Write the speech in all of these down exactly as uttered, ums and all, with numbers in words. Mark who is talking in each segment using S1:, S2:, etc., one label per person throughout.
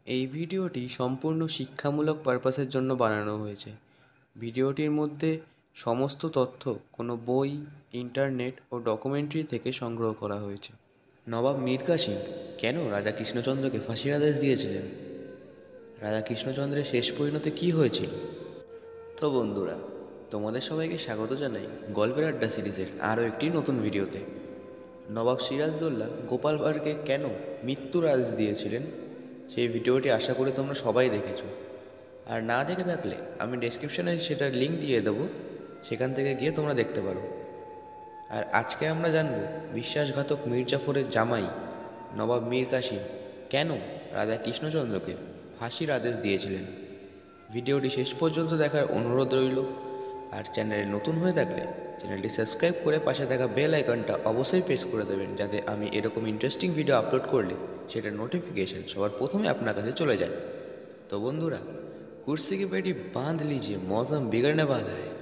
S1: এই ভিডিওটি সম্পূর্ণ শিক্ষামূলক পারপাসের জন্য বানানো হয়েছে। ভিডিওটির মধ্যে সমস্ত তথ্য কোনো বই, ইন্টারনেট ও ডকুমেন্টারি থেকে সংগ্রহ করা হয়েছে। নবাব মীর কাসিম কেন রাজা কৃষ্ণচন্দ্রকে ফাঁসির আদেশ দিয়েছিলেন? রাজা কৃষ্ণচন্দ্রের শেষ পরিণতি কী হয়েছিল? তো বন্ধুরা, তোমাদের সবাইকে স্বাগত জানাই গল্পের আড্ডা সিরিজের আরও একটি নতুন ভিডিওতে। নবাব সিরাজদৌল্লা গোপাল ভাঁড়কে কেন মৃত্যুর আদেশ দিয়েছিলেন সেই ভিডিওটি আশা করি তোমরা সবাই দেখেছো। আর না দেখে থাকলে আমি ডেসক্রিপশনে সেটার লিঙ্ক দিয়ে দেবো, সেখান থেকে গিয়ে তোমরা দেখতে পারো। আর আজকে আমরা জানব বিশ্বাসঘাতক মীর জাফরের জামাই নবাব মীর কাসিম কেন রাজা কৃষ্ণচন্দ্রকে ফাঁসির আদেশ দিয়েছিলেন। ভিডিওটি শেষ পর্যন্ত দেখার অনুরোধ রইল। আর চ্যানেলে নতুন হয়ে থাকলে চ্যানেলটি সাবস্ক্রাইব করে পাশে থাকা বেল আইকনটা অবশ্যই প্রেস করে দেবেন, যাতে আমি এরকম ইন্টারেস্টিং ভিডিও আপলোড করলে সেটার নোটিফিকেশন সবার প্রথমে আপনার কাছে চলে যায়। তো বন্ধুরা, कुर्सी की पेटी बांध लीजिए, मौसम बिगड़ने वाला है।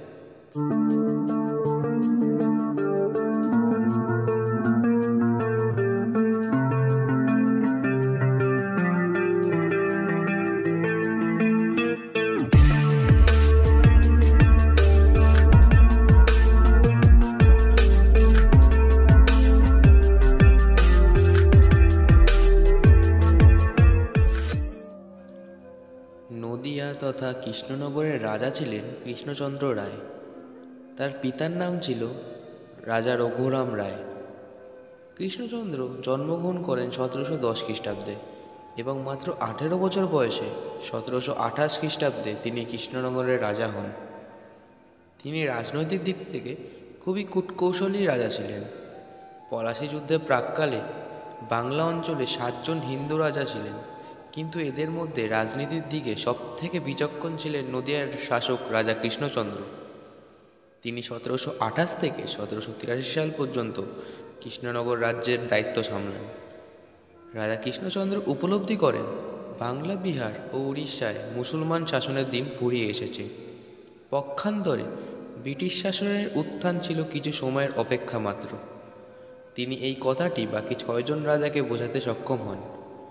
S1: নদিয়া তথা কৃষ্ণনগরের রাজা ছিলেন কৃষ্ণচন্দ্র রায়। তার পিতার নাম ছিল রাজা রঘুরাম রায়। কৃষ্ণচন্দ্র জন্মগ্রহণ করেন সতেরোশো দশ খ্রিস্টাব্দে এবং মাত্র আঠেরো বছর বয়সে সতেরোশো আঠাশ খ্রিস্টাব্দে তিনি কৃষ্ণনগরের রাজা হন। তিনি রাজনৈতিক দিক থেকে খুবই কূটকৌশলী রাজা ছিলেন। পলাশী যুদ্ধের প্রাক্কালে বাংলা অঞ্চলে সাতজন হিন্দু রাজা ছিলেন, কিন্তু এদের মধ্যে রাজনীতির দিকে সবথেকে বিচক্ষণ ছিলেন নদিয়ার শাসক রাজা কৃষ্ণচন্দ্র। তিনি সতেরোশো আঠাশ থেকে সতেরোশো তিরাশি সাল পর্যন্ত কৃষ্ণনগর রাজ্যের দায়িত্ব সামলান। রাজা কৃষ্ণচন্দ্র উপলব্ধি করেন বাংলা, বিহার ও উড়িষ্যায় মুসলমান শাসনের দিন ফুরিয়ে এসেছে। পক্ষান্তরে ব্রিটিশ শাসনের উত্থান ছিল কিছু সময়ের অপেক্ষা মাত্র। তিনি এই কথাটি বাকি ছয়জন রাজাকে বোঝাতে সক্ষম হন।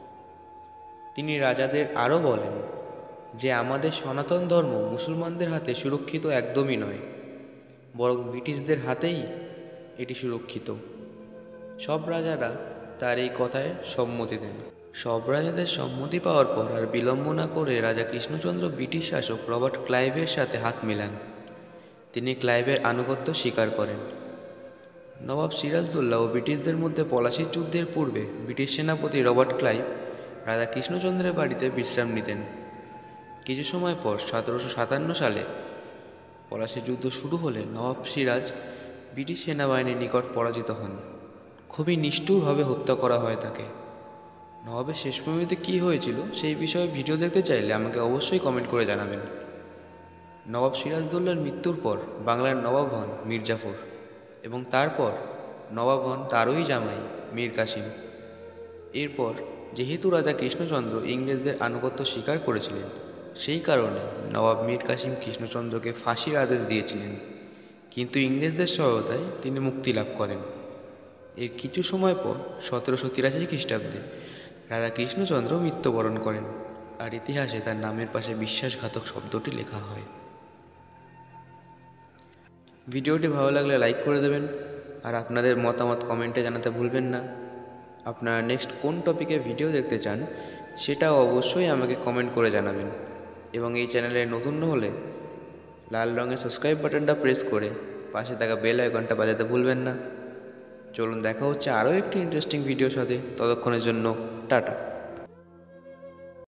S1: তিনি রাজাদের আরও বলেন যে আমাদের সনাতন ধর্ম মুসলমানদের হাতে সুরক্ষিত একদমই নয়, বরং ব্রিটিশদের হাতেই এটি সুরক্ষিত। সব রাজারা তার এই কথায় সম্মতি দেন। সব রাজাদের সম্মতি পাওয়ার পর আর বিলম্ব না করে রাজা কৃষ্ণচন্দ্র ব্রিটিশ শাসক রবার্ট ক্লাইভের সাথে হাত মেলান। তিনি ক্লাইভের আনুগত্য স্বীকার করেন। নবাব সিরাজদৌল্লা ও ব্রিটিশদের মধ্যে পলাশীর যুদ্ধের পূর্বে ব্রিটিশ সেনাপতি রবার্ট ক্লাইভ রাজা কৃষ্ণচন্দ্রের বাড়িতে বিশ্রাম নিতেন। কিছু সময় পর সতেরোশো সাতান্ন সালে পলাশীর যুদ্ধ শুরু হলে নবাব সিরাজ ব্রিটিশ সেনাবাহিনীর নিকট পরাজিত হন। খুবই নিষ্ঠুরভাবে হত্যা করা হয় তাকে। নবাবের শেষ পরিণতি কী হয়েছিল সেই বিষয়ে ভিডিও দেখতে চাইলে আমাকে অবশ্যই কমেন্ট করে জানাবেন। নবাব সিরাজদৌল্লার মৃত্যুর পর বাংলার নবাব হন মীর জাফর এবং তারপর নবাব হন তারই জামাই মীর কাসিম। এরপর যেহেতু রাজা কৃষ্ণচন্দ্র ইংরেজদের আনুগত্য স্বীকার করেছিলেন, সেই কারণে নবাব মীর কাসিম কৃষ্ণচন্দ্রকে ফাঁসির আদেশ দিয়েছিলেন, কিন্তু ইংরেজদের সহায়তায় তিনি মুক্তি লাভ করেন। এর কিছু সময় পর সতেরোশো তিরাশি খ্রিস্টাব্দে রাজা কৃষ্ণচন্দ্র মৃত্যুবরণ করেন, আর ইতিহাসে তার নামের পাশে বিশ্বাসঘাতক শব্দটি লেখা হয়। ভিডিওটি ভালো লাগলে লাইক করে দেবেন, আর আপনাদের মতামত কমেন্টে জানাতে ভুলবেন না। আপনারা নেক্সট কোন টপিকে ভিডিও দেখতে চান সেটাও অবশ্যই আমাকে কমেন্ট করে জানাবেন, এবং এই চ্যানেলে নতুন হলে লাল রঙের সাবস্ক্রাইব বাটনটা প্রেস করে পাশে থাকা বেল আইকনটা বাজাতে ভুলবেন না। চলুন দেখা হচ্ছে আরও একটি ইন্টারেস্টিং ভিডিওর সাথে। ততক্ষণের জন্য টাটা।